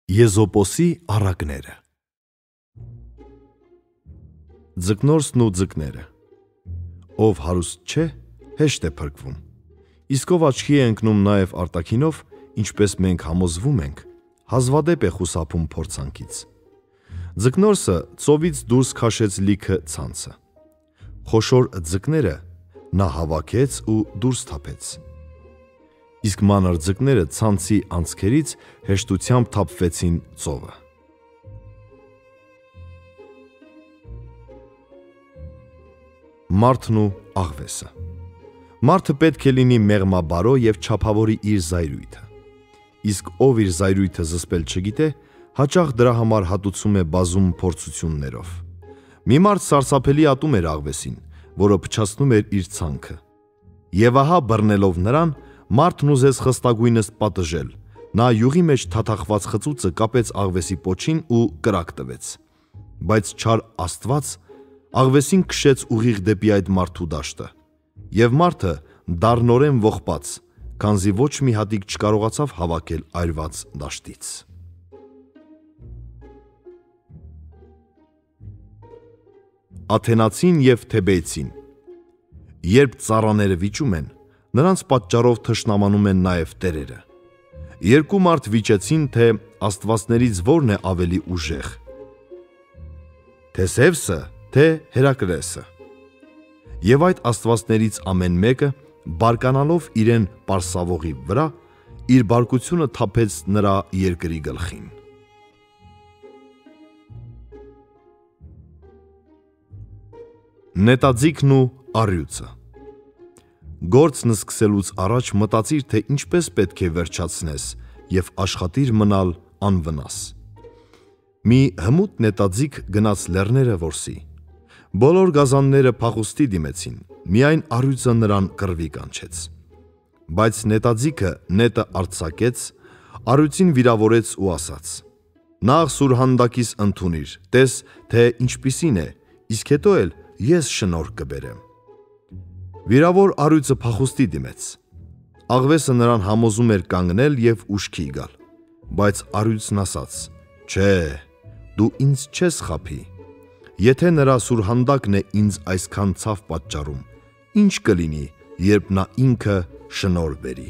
Եզոպոսի առակները։ Ձկնորսն ու ձկները։ Ով հարուստ չէ, հեշտ է փրկվում։ Իսկ ով աչքի է ընկնում նաև արտաքինով, ինչպես մենք համոզվում ենք, հազվադեպ է խուսափում փորձանքից։ Ձկնորսը ծովից դուրս քաշեց լիքը ցանցը։ Խոշոր ձկները նա հավաքեց ու դուրս թափեց։ Իսկ մանր ձկները ցանցի անցքերից հեշտությամբ թափվեցին ծովը։ Մարդն ու աղվեսը։ Մարդը պետք է լինի մեղմաբարո և չափավորի իր զայրույթը։ Իսկ ով իր զայրույթը զսպել չգիտե, հաճախ դրա համար հատուցում է բազում փորձություններով։ Մի մարդ սարսափելի ատում էր աղվեսին, որը փչացնում էր իր ցանքը։ Եվ ահա բռնելով նրան, մարդն ուզեց խստագույնս պատժել, նա յուղի մեջ թաթախված խծուծը կապեց աղվեսի պոչին ու կրակ տվեց։ Բայց չար Աստված աղվեսին քշեց ուղիղ դեպի այդ մարդու դաշտը, և մարդը դառնորեն ողբաց, քանզի ոչ մի հատիկ չկարողացավ հավաքել այրված դաշտից։ Աթենացին և Թեբեյցին։ Երբ ծառաները վիճում են, նրանց պատճառով թշնամանում են նաև տերերը։ Երկու մարդ վիճեցին, թե աստվածներից որն է ավելի ուժեղ, թե Զևսը, թե Հերակլեսը։ Եվ այդ աստվածներից ամեն մեկը, բարկանալով իրեն պարսավողի վրա, իր բարկությունը թափեց նրա երկրի գլխին։ Նետաձիգն ու առյուծը։ Գործն սկսելուց առաջ մտածիր, թե ինչպես պետք է վերջացնես և աշխատիր մնալ անվնաս։ Մի հմուտ նետաձիգ գնաց լեռները որսի։ Բոլոր գազանները փախուստի դիմեցին, միայն առյուծը նրան կռվի կանչեց։ Բայց նետաձիգը նետը արձակեց, առյուծին վիրավորեց ու ասաց. «Նախ Սուրհանդակիս ընդունիր, տես, թե ինչպիսին է, իսկ հետո էլ ես շնորհ կբերեմ»։ Վիրավոր առյուծը փախուստի դիմեց։ Աղվեսը նրան համոզում էր կանգնել և ուշքի գալ, բայց առյուծն ասաց. «Չէ, դու ինձ չես խաբի։ Եթե նրա Սուրհանդակն է ինձ այսքան ցավ պատճառում, ի՞նչ կլինի, երբ նա ինքը շնորհ բերի»։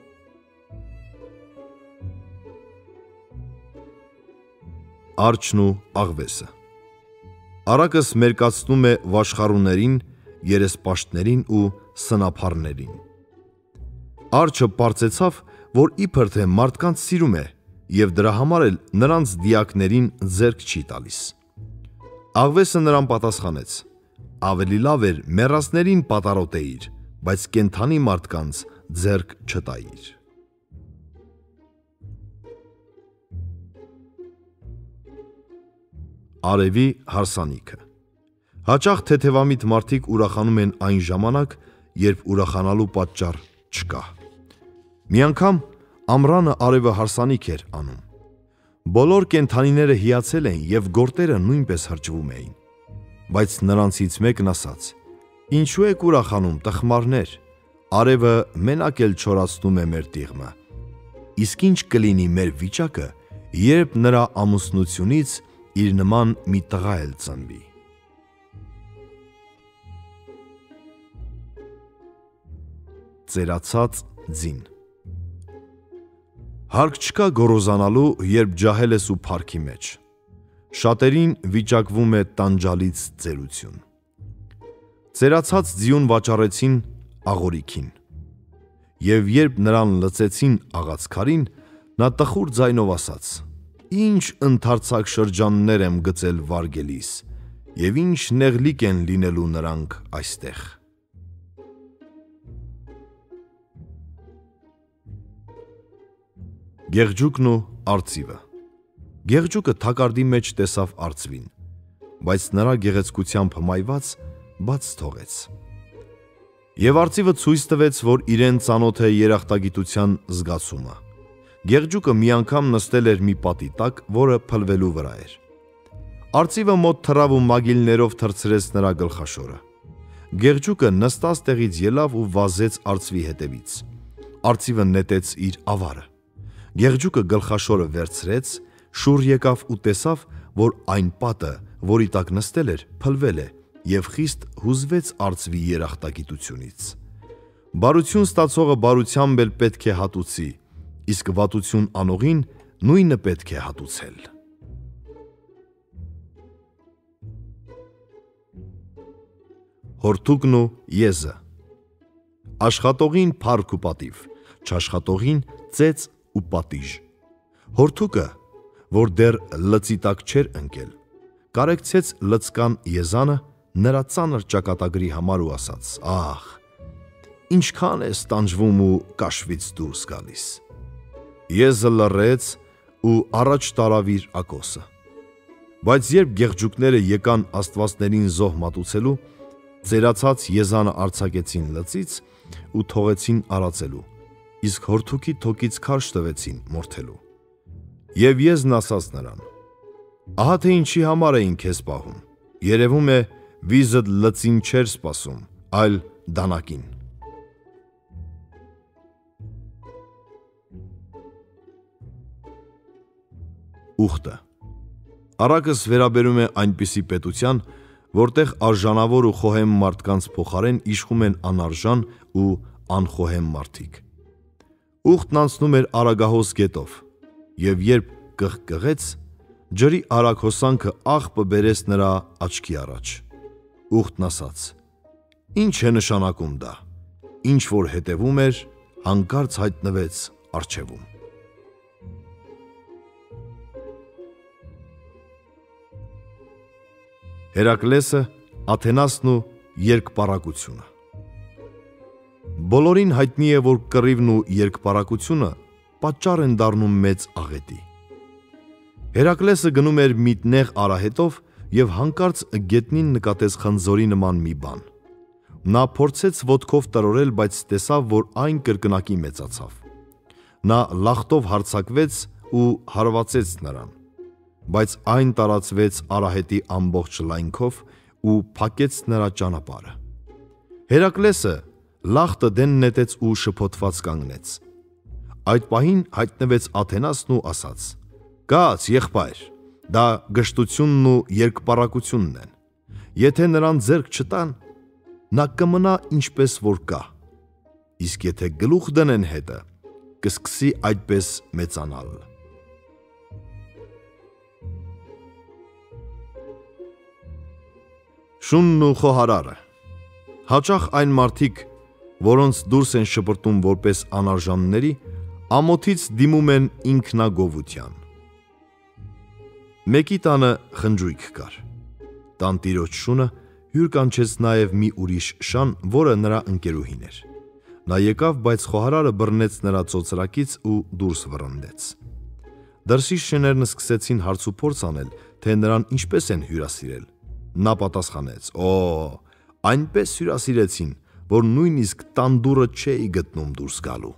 Արջն ու աղվեսը։ Առակս մերկացնում է վաշխառուներին, երեսպաշտներին ու սնափառներին։ Արջը պարծեցավ, որ իբր թե մարդկանց սիրում է և դրա համար էլ նրանց դիակներին ձեռք չի տալիս։ Աղվեսը նրան պատասխանեց. «Ավելի լավ էր մեռածներին պատառոտեիր, բայց կենդանի մարդկանց ձեռք չտայիր»։ Արևի հարսանիքը։ Հաճախ թեթևամիտ մարդիկ ուրախանում են այն ժամանակ, երբ ուրախանալու պատճառ չկա։ Մի անգամ ամռանը արևը հարսանիք էր անում։ Բոլոր կենդանիները հիացել էին և գորտերը նույնպես հրճվում էին։ Բայց նրանցից մեկն ասաց. «Ինչու եք ուրախանում, տխմարներ, արևը մենակ էլ չորացնում է մեր տիղմը։ Իսկ ինչ կլինի մեր վիճակը, երբ նրա ամուսնությունից իր նման մի տղա էլ ծնվի»։ Ծերացած ձին։ Հարկ չկա գոռոզանալու, երբ ջահել ես ու փառքի մեջ։ Շատերին վիճակվում է տանջալից ծերություն։ Ծերացած ձիուն վաճառեցին աղորիքին։ Եվ երբ նրան լցեցին աղացքարին, նա տխուր ձայնով ասաց. «Ինչ ընդարձակ շրջաններ եմ գծել վարգելիս, և ինչ նեղլիկ են լինելու նրանք այստեղ»։ Գեղջուկն ու արծիվը։ Գեղջուկը թակարդի մեջ տեսավ արծվին, բայց նրա գեղեցկությամբ հմայված բաց թողեց։ Եվ արծիվը ցույց տվեց, որ իրեն ծանոթ է երախտագիտության զգացումը։ Գեղջուկը մի անգամ նստել էր մի պատի տակ, որը փլվելու վրա էր։ Արծիվը մոտ թռավ ու մագիլներով թռցրեց նրա գլխաշորը։ Գեղջուկը նստած տեղից ելավ ու վազեց արծվի հետևից։ Արծիվը նետեց իր ավարը։ Գեղջուկը գլխաշորը վերցրեց, Շուռ եկավ ու տեսավ, որ այն պատը, որի տակ նստել էր, փլվել է և խիստ հուզվեց արծվի երախտագիտությունից։ Բարություն ստացողը բարությամբ էլ պետք է հատուցի, իսկ վատություն անողին նույնը պետք է հատուցել։ Հորթուկն ու եզը։ Աշխատողին փառք ու պատիվ, չաշխատողին ծեծ ու պատիժ։ Հորթուկը, որ դեռ լծի տակ չէր ընկել, կարեկցեց լծկան եզանը նրա ծանր ճակատագրի համար ու ասաց. «Ահ, ինչքան ես տանջվում ու կաշվից դուրս գալիս»։ Եզը լռեց ու առաջ տարավ իր ակոսը։ Բայց երբ գեղջուկները եկան աստվածներին զոհ մատուցելու, ծերացած եզանը արձակեցին լծից ու թողեցին արածելու, իսկ հորթուկի թոկից քարշ տվեցին մորթելու։ Եվ եզն ասաց նրան. «Ահա թե ինչի համար էին քեզ պահում, երևում է վիզդ լծին չէր սպասում, այլ դանակին»։ Ուխտը։ Առակս վերաբերում է այնպիսի պետության, որտեղ արժանավոր ու խոհեմ մարդկանց փոխարեն իշխում են անարժան ու անխոհեմ մարդիկ։ Ուխտն անցնում էր արագահոս գետով, և երբ կղկղեց, ջրի արագ հոսանքը աղբը բերեց նրա աչքի առաջ։ Ուխտն ասաց. «Ինչ է նշանակում դա»։ Ինչ որ հետևում էր, հանկարծ հայտնվեց առջևում։ Հերակլեսը, Աթենասն ու երկպառակությունը։ Բոլորին հայտնի է, որ կռիվն ու երկպառակությունը պատճառ են դառնում մեծ աղետի։ Հերակլեսը գնում էր մի նեղ արահետով և հանկարծ գետնին նկատեց խնձորի նման մի բան։ Նա փորձեց ոտքով տրորել, բայց տեսավ, որ այն կրկնակի մեծացավ։ Նա լախտով հարձակվեց ու հարվածեց նրան, բայց այն տարածվեց արահետի ամբողջ լայնքով ու փակեց նրա ճանապարհը։ Հերակլեսը լախտը դեն նետեց ու շփոթված կանգնեց։ Այդ պահին հայտնվեց Աթենասն ու ասաց. «Կաց, եղբայր, դա գժտությունն ու երկպառակությունն են։ Եթե նրան ձեռք չտան, նա կմնա ինչպես որ կա, իսկ եթե գլուխ դնեն հետը, կսկսի այդպես մեծանալ»։ Շունն ու խոհարարը։ Հաճախ այն մարդիկ, որոնց դուրս են շպրտում որպես անարժանների, ամոթից դիմում են ինքնագովության։ Մեկի տանը խնջույք կար։ Տանտիրոջ շունը հյուր կանչեց նաև մի ուրիշ շան, որը նրա ընկերուհին էր։ Նա եկավ, բայց խոհարարը բռնեց նրա ծոծրակից ու դուրս վռնդեց։ Դրսի շներն սկսեցին հարց ու փորձ անել, թե նրան ինչպես են հյուրասիրել։ Նա պատասխանեց. «Օ, այնպես հյուրասիրեցին, որ նույնիսկ տան դուռը չէի գտնում դուրս գալու»։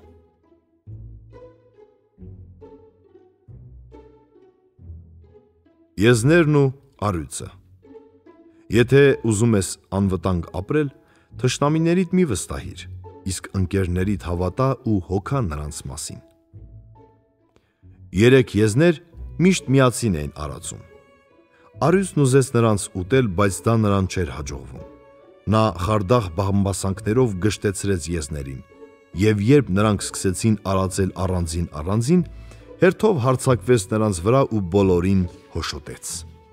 Եզներն ու առյուծը։ Եթե ուզում ես անվտանգ ապրել, թշնամիներիդ մի վստահիր, իսկ ընկերներիդ հավատա ու հոգա նրանց մասին։ Երեք եզներ միշտ միասին էին արածում։ Առյուծն ուզեց նրանց ուտել, բայց դա նրան չէր հաջողվում։ Նա խարդախ բամբասանքներով գժտեցրեց եզներին, և երբ նրանք սկսեցին արածել առանձին, հերթով հարձակվեց նրանց վրա ու բոլորին հոշոտեց։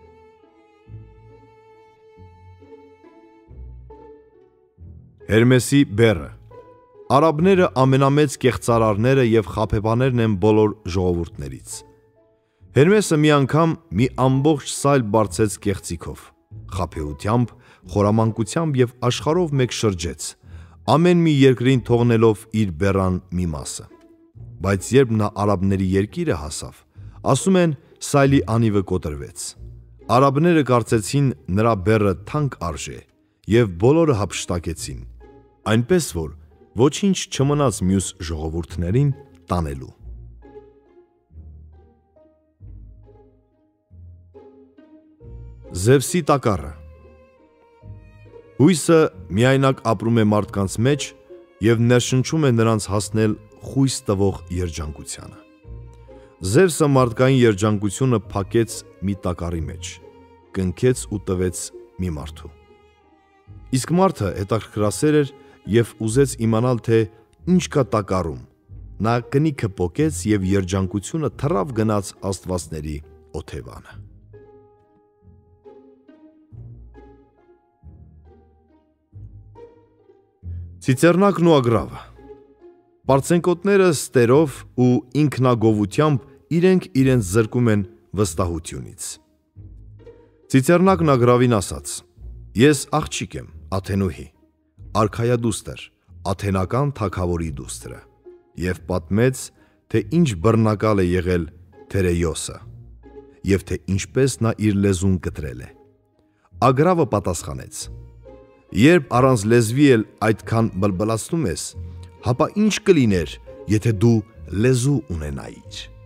Հերմեսի բեռը։ Արաբները ամենամեծ կեղծարարները և խաբեբաներն են բոլոր ժողովուրդներից։ Հերմեսը մի անգամ մի ամբողջ սայլ բարձեց կեղծիքով, խաբեությամբ, խորամանկությամբ և աշխարհով մեկ շրջեց, ամեն մի երկրին թողնելով իր բեռան մի մասը։ Բայց երբ նա արաբների երկիրը հասավ, ասում են, սայլի անիվը կոտրվեց։ Արաբները կարծեցին նրա բեռը թանկ արժե և բոլորը հափշտակեցին, այնպես որ ոչինչ չմնաց մյուս ժողովուրդներին տանելու։ Զևսի տակառը։ Հույսը միայնակ ապրում է մարդկանց մեջ և ներշնչում է նրանց հասնել խույս տվող երջանկությանը։ Զևսը մարդկային երջանկությունը փակեց մի տակառի մեջ, կնքեց ու տվեց մի մարդու։ Իսկ մարդը հետաքրքրասեր էր և ուզեց իմանալ, թե ինչ կա տակառում։ Նա կնիքը պոկեց և երջանկությունը թռավ գնաց աստվածների օթևանը։ Ցիցեռնակն ու ագռավը։ Պարծենկոտները ստերով ու ինքնագովությամբ իրենց զրկում են վստահությունից։ Ցիցեռնակն ագռավին ասաց. «Ես աղջիկ եմ, Աթենուհի, արքայադուստր, աթենական թագավորի դուստրը», և պատմեց, թե ինչ բռնակալ է եղել Թերեյոսը, և թե ինչպես նա իր լեզուն կտրել է։ Ագռավը պատասխանեց. «Երբ առանց լեզվի էլ այդքան բլբլացնում ես, հապա ինչ կլիներ, եթե դու լեզու ունենայիր»։